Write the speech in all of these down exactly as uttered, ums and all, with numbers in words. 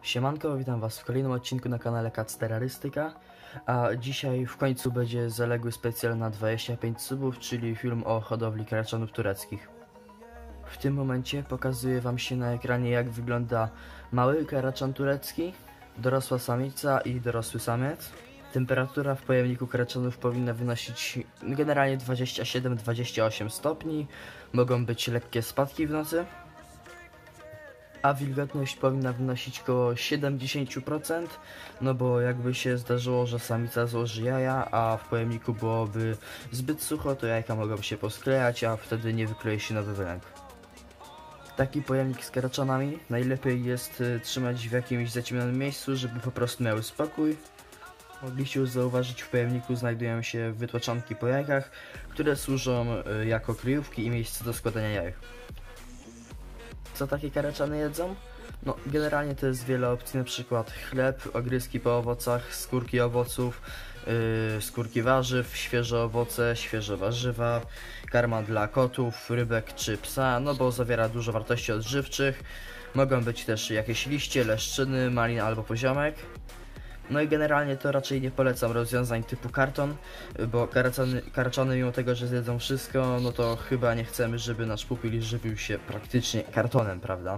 Siemanko, witam was w kolejnym odcinku na kanale Kacterrorystyka, a dzisiaj w końcu będzie zaległy specjal na dwadzieścia pięć subów, czyli film o hodowli karaczanów tureckich. W tym momencie pokazuje wam się na ekranie, jak wygląda mały karaczan turecki, dorosła samica i dorosły samiec. Temperatura w pojemniku karaczanów powinna wynosić generalnie dwadzieścia siedem do dwudziestu ośmiu stopni, mogą być lekkie spadki w nocy, a wilgotność powinna wynosić około siedemdziesiąt procent, no bo jakby się zdarzyło, że samica złoży jaja, a w pojemniku byłoby zbyt sucho, to jajka mogą się posklejać, a wtedy nie wyklei się nowy wylęk. Taki pojemnik z karaczanami najlepiej jest trzymać w jakimś zaciemnionym miejscu, żeby po prostu miały spokój. Mogliście już zauważyć, w pojemniku znajdują się wytłaczanki po jajkach, które służą jako kryjówki i miejsce do składania jajek. Co takie karaczany jedzą? No, generalnie to jest wiele opcji, na przykład chleb, ogryzki po owocach, skórki owoców, yy, skórki warzyw, świeże owoce, świeże warzywa, karma dla kotów, rybek czy psa, no bo zawiera dużo wartości odżywczych. Mogą być też jakieś liście, leszczyny, malina albo poziomek. No i generalnie to raczej nie polecam rozwiązań typu karton, bo karaczany, karaczany mimo tego, że zjedzą wszystko, no to chyba nie chcemy, żeby nasz pupil żywił się praktycznie kartonem, prawda?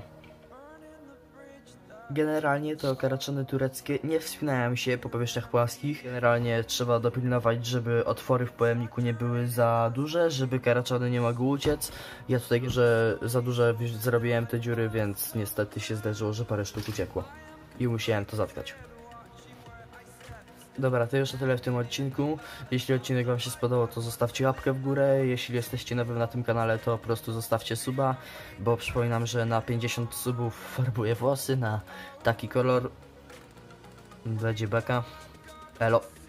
Generalnie to karaczany tureckie nie wspinają się po powierzchniach płaskich. Generalnie trzeba dopilnować, żeby otwory w pojemniku nie były za duże, żeby karaczany nie mogły uciec. Ja tutaj, że za duże zrobiłem te dziury, więc niestety się zdarzyło, że parę sztuk uciekło i musiałem to zatkać. Dobra, to już o tyle w tym odcinku. Jeśli odcinek wam się spodobał, to zostawcie łapkę w górę. Jeśli jesteście nowym na tym kanale, to po prostu zostawcie suba, bo przypominam, że na pięćdziesiąt subów farbuję włosy na taki kolor. Będzie beka. Elo.